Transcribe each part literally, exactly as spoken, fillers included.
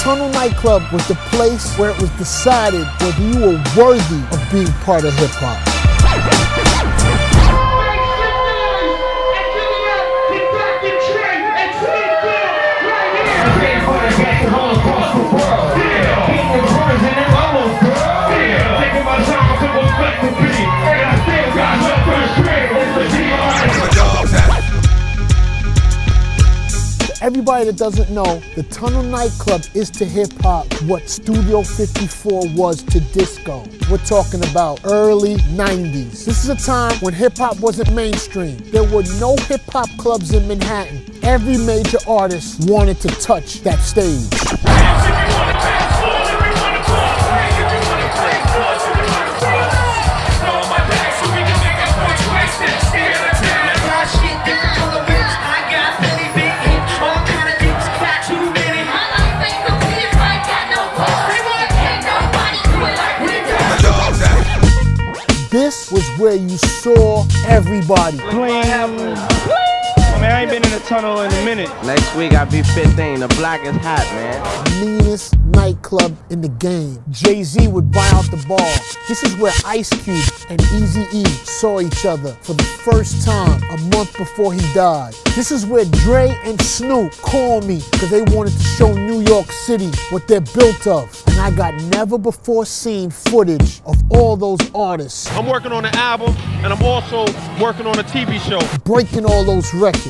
Tunnel nightclub was the place where it was decided whether you were worthy of being part of hip-hop. Everybody that doesn't know, the Tunnel nightclub is to hip-hop what Studio fifty-four was to disco. We're talking about early nineties. This is a time when hip-hop wasn't mainstream. There were no hip-hop clubs in Manhattan. Every major artist wanted to touch that stage. This was where you saw everybody. I mean, I ain't been in the tunnel in a minute. Next week I'll be fifteen. The block is hot, man. Meanest nightclub in the game. Jay-Z would buy out the bar. This is where Ice Cube and Eazy-E saw each other for the first time a month before he died. This is where Dre and Snoop called me because they wanted to show New York City what they're built of. And I got never before seen footage of all those artists. I'm working on an album, and I'm also working on a T V show. Breaking all those records.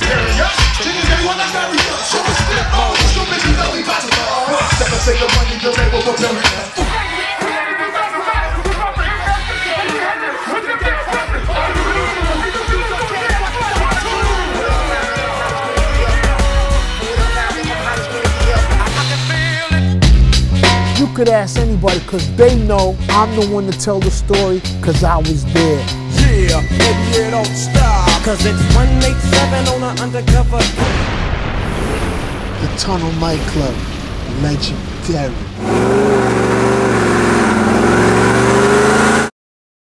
You could ask anybody because they know I'm the one to tell the story because I was there. Yeah, baby, it don't stop. Cause it's one eighty-seven on an undercover. The Tunnel nightclub, legendary.